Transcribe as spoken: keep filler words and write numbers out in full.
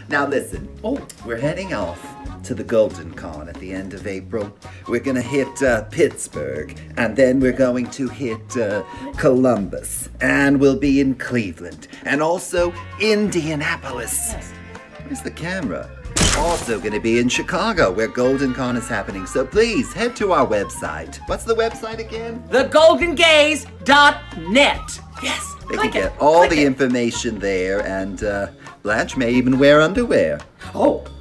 Now listen. Oh. We're heading off to the Golden Con at the end of April. We're gonna hit uh, Pittsburgh, and then we're going to hit uh, Columbus, and we'll be in Cleveland, and also Indianapolis. Yes. Where's the camera? Also gonna be in Chicago, where Golden Con is happening. So please head to our website. What's the website again? the golden gaze dot net. Yes. They click can it, get all click the it. information there, and uh, Blanche may even wear underwear. Oh.